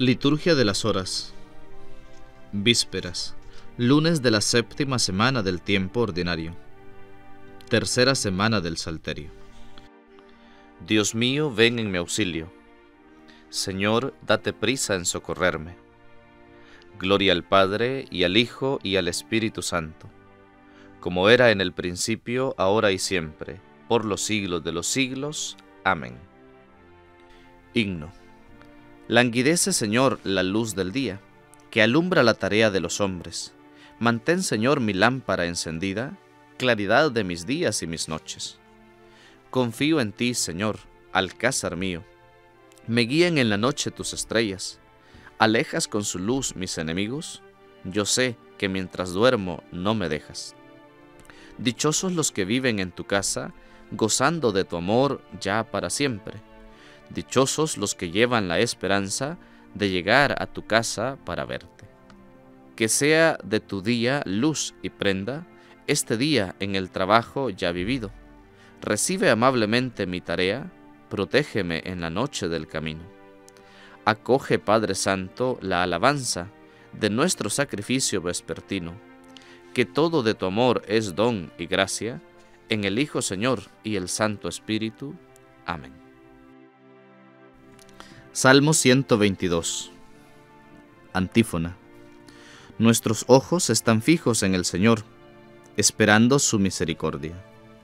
Liturgia de las Horas. Vísperas. Lunes de la séptima semana del tiempo ordinario. Tercera semana del Salterio. Dios mío, ven en mi auxilio. Señor, date prisa en socorrerme. Gloria al Padre, y al Hijo, y al Espíritu Santo, como era en el principio, ahora y siempre, por los siglos de los siglos. Amén. Himno. Languidece, Señor, la luz del día, que alumbra la tarea de los hombres. Mantén, Señor, mi lámpara encendida, claridad de mis días y mis noches. Confío en ti, Señor, alcázar mío. Me guían en la noche tus estrellas. ¿Alejas con su luz mis enemigos? Yo sé que mientras duermo no me dejas. Dichosos los que viven en tu casa, gozando de tu amor ya para siempre. Dichosos los que llevan la esperanza de llegar a tu casa para verte. Que sea de tu día luz y prenda este día en el trabajo ya vivido. Recibe amablemente mi tarea, protégeme en la noche del camino. Acoge, Padre Santo, la alabanza de nuestro sacrificio vespertino, que todo de tu amor es don y gracia, en el Hijo, Señor, y el Santo Espíritu. Amén. Salmo 122. Antífona. Nuestros ojos están fijos en el Señor, esperando su misericordia.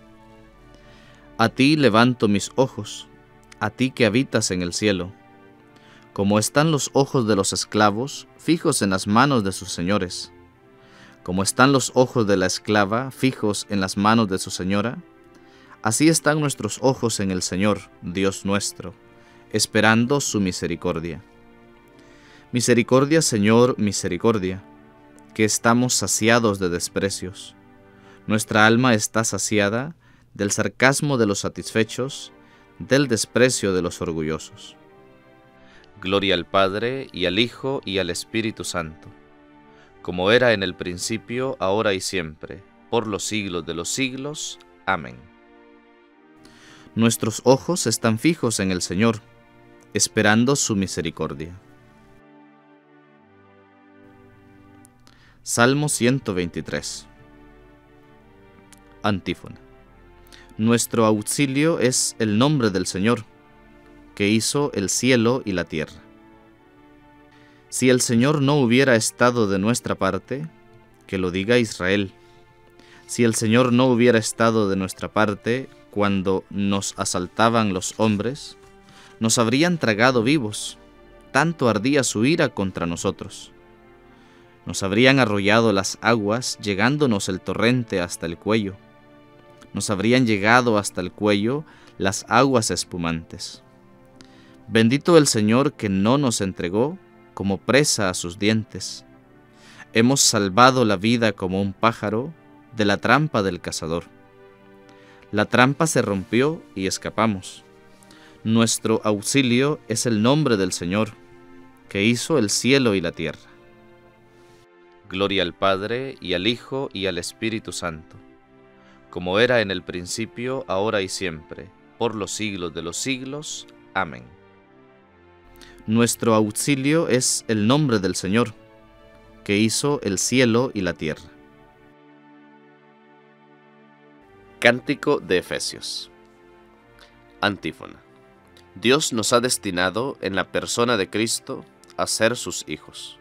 A ti levanto mis ojos, a ti que habitas en el cielo. Como están los ojos de los esclavos fijos en las manos de sus señores, como están los ojos de la esclava fijos en las manos de su señora, así están nuestros ojos en el Señor, Dios nuestro, esperando su misericordia. Misericordia, Señor, misericordia, que estamos saciados de desprecios. Nuestra alma está saciada del sarcasmo de los satisfechos, del desprecio de los orgullosos. Gloria al Padre, y al Hijo, y al Espíritu Santo, como era en el principio, ahora y siempre, por los siglos de los siglos. Amén. Nuestros ojos están fijos en el Señor, esperando su misericordia. Salmo 123. Antífona. Nuestro auxilio es el nombre del Señor, que hizo el cielo y la tierra. Si el Señor no hubiera estado de nuestra parte, que lo diga Israel. Si el Señor no hubiera estado de nuestra parte cuando nos asaltaban los hombres, nos habrían tragado vivos, tanto ardía su ira contra nosotros. Nos habrían arrollado las aguas, llegándonos el torrente hasta el cuello. Nos habrían llegado hasta el cuello las aguas espumantes. Bendito el Señor que no nos entregó como presa a sus dientes. Hemos salvado la vida como un pájaro de la trampa del cazador. La trampa se rompió y escapamos. Nuestro auxilio es el nombre del Señor, que hizo el cielo y la tierra. Gloria al Padre, y al Hijo, y al Espíritu Santo, como era en el principio, ahora y siempre, por los siglos de los siglos. Amén. Nuestro auxilio es el nombre del Señor, que hizo el cielo y la tierra. Cántico de Efesios. Antífona. Dios nos ha destinado en la persona de Cristo a ser sus hijos.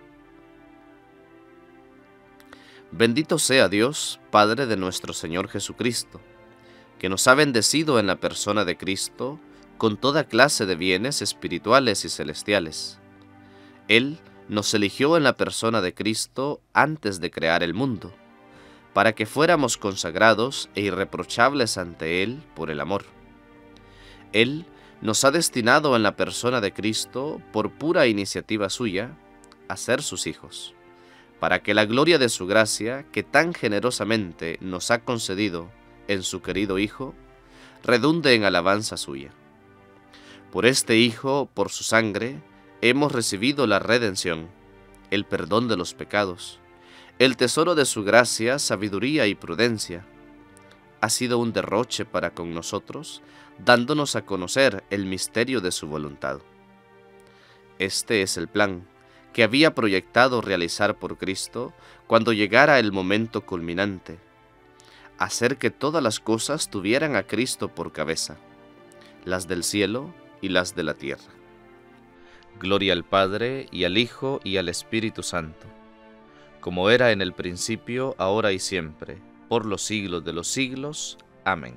Bendito sea Dios, Padre de nuestro Señor Jesucristo, que nos ha bendecido en la persona de Cristo con toda clase de bienes espirituales y celestiales. Él nos eligió en la persona de Cristo antes de crear el mundo, para que fuéramos consagrados e irreprochables ante Él por el amor. Él nos ha destinado en la persona de Cristo, por pura iniciativa suya, a ser sus hijos, para que la gloria de su gracia, que tan generosamente nos ha concedido en su querido Hijo, redunde en alabanza suya. Por este Hijo, por su sangre, hemos recibido la redención, el perdón de los pecados, el tesoro de su gracia, sabiduría y prudencia. Ha sido un derroche para con nosotros, dándonos a conocer el misterio de su voluntad. Este es el plan que había proyectado realizar por Cristo cuando llegara el momento culminante: hacer que todas las cosas tuvieran a Cristo por cabeza, las del cielo y las de la tierra. Gloria al Padre, y al Hijo, y al Espíritu Santo, como era en el principio, ahora y siempre, por los siglos de los siglos. Amén.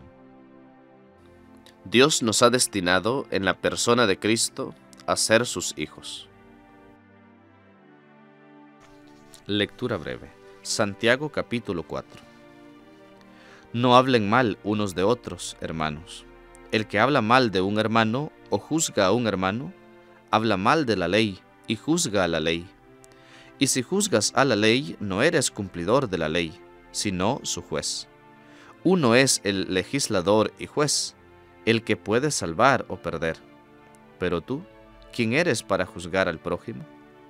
Dios nos ha destinado en la persona de Cristo a ser sus hijos. Lectura breve. Santiago capítulo 4. No hablen mal unos de otros, hermanos. El que habla mal de un hermano o juzga a un hermano, habla mal de la ley y juzga a la ley. Y si juzgas a la ley, no eres cumplidor de la ley, sino su juez. Uno es el legislador y juez, el que puede salvar o perder. Pero tú, ¿quién eres para juzgar al prójimo?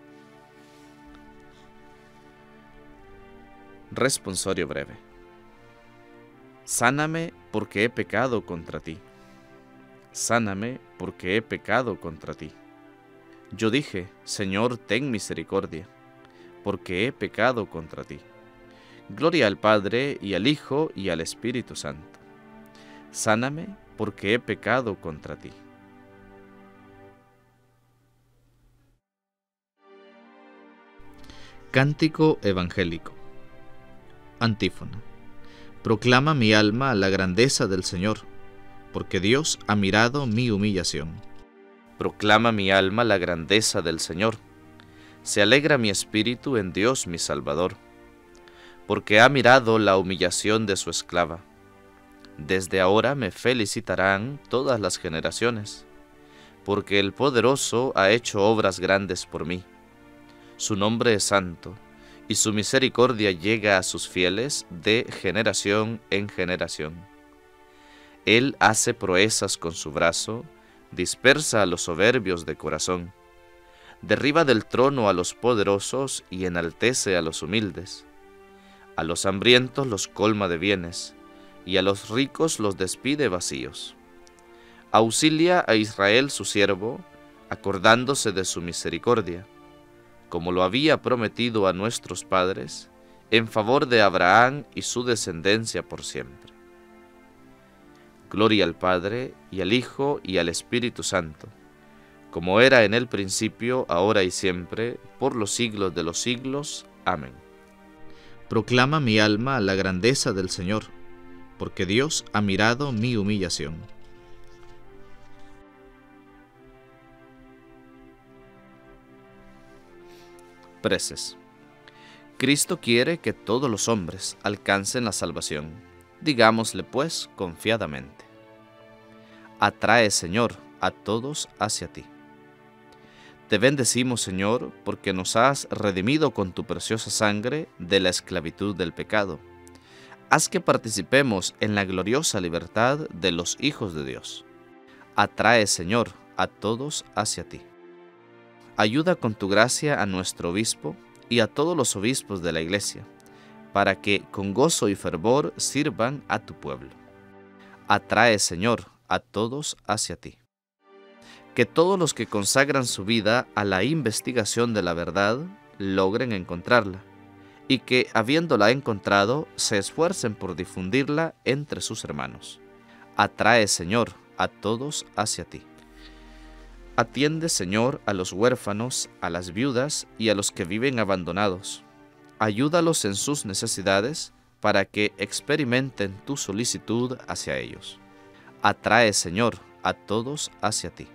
Responsorio breve. Sáname porque he pecado contra ti. Sáname porque he pecado contra ti. Yo dije, Señor, ten misericordia, porque he pecado contra ti. Gloria al Padre, y al Hijo, y al Espíritu Santo. Sáname porque he pecado contra ti. Cántico evangélico. Antífona. Proclama mi alma la grandeza del Señor, porque Dios ha mirado mi humillación. Proclama mi alma la grandeza del Señor. Se alegra mi espíritu en Dios mi Salvador, porque ha mirado la humillación de su esclava. Desde ahora me felicitarán todas las generaciones, porque el Poderoso ha hecho obras grandes por mí. Su nombre es santo, y su misericordia llega a sus fieles de generación en generación. Él hace proezas con su brazo, dispersa a los soberbios de corazón, derriba del trono a los poderosos y enaltece a los humildes. A los hambrientos los colma de bienes, y a los ricos los despide vacíos. Auxilia a Israel su siervo, acordándose de su misericordia, como lo había prometido a nuestros padres, en favor de Abraham y su descendencia por siempre. Gloria al Padre, y al Hijo, y al Espíritu Santo, como era en el principio, ahora y siempre, por los siglos de los siglos. Amén. Proclama mi alma la grandeza del Señor, porque Dios ha mirado mi humillación. Preces. Cristo quiere que todos los hombres alcancen la salvación. Digámosle pues confiadamente: atrae, Señor, a todos hacia ti. Te bendecimos, Señor, porque nos has redimido con tu preciosa sangre de la esclavitud del pecado. Haz que participemos en la gloriosa libertad de los hijos de Dios. Atrae, Señor, a todos hacia ti. Ayuda con tu gracia a nuestro obispo y a todos los obispos de la Iglesia, para que con gozo y fervor sirvan a tu pueblo. Atrae, Señor, a todos hacia ti. Que todos los que consagran su vida a la investigación de la verdad logren encontrarla, y que, habiéndola encontrado, se esfuercen por difundirla entre sus hermanos. Atrae, Señor, a todos hacia ti. Atiende, Señor, a los huérfanos, a las viudas y a los que viven abandonados. Ayúdalos en sus necesidades para que experimenten tu solicitud hacia ellos. Atrae, Señor, a todos hacia ti.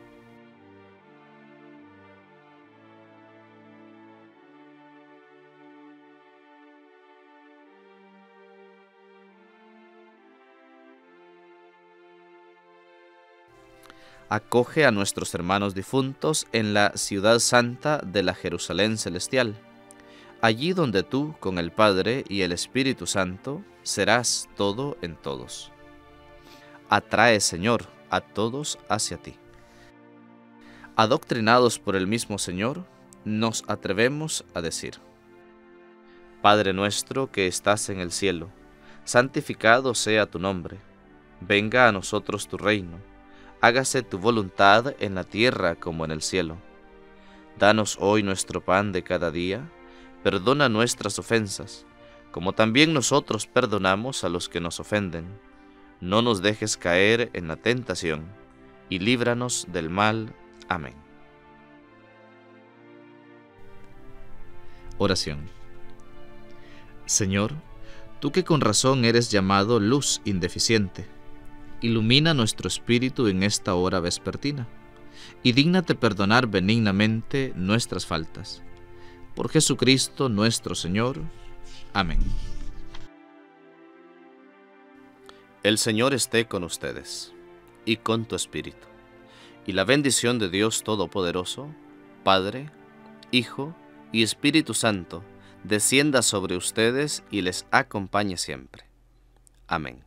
Acoge a nuestros hermanos difuntos en la ciudad santa de la Jerusalén celestial, allí donde tú, con el Padre y el Espíritu Santo, serás todo en todos. Atrae, Señor, a todos hacia ti. Adoctrinados por el mismo Señor, nos atrevemos a decir: Padre nuestro que estás en el cielo, santificado sea tu nombre. Venga a nosotros tu reino. Hágase tu voluntad en la tierra como en el cielo. Danos hoy nuestro pan de cada día, perdona nuestras ofensas, como también nosotros perdonamos a los que nos ofenden. No nos dejes caer en la tentación, y líbranos del mal. Amén. Oración. Señor, tú que con razón eres llamado luz indeficiente, ilumina nuestro espíritu en esta hora vespertina, y dígnate perdonar benignamente nuestras faltas. Por Jesucristo nuestro Señor. Amén. El Señor esté con ustedes, y con tu espíritu. Y la bendición de Dios Todopoderoso, Padre, Hijo y Espíritu Santo, descienda sobre ustedes y les acompañe siempre. Amén.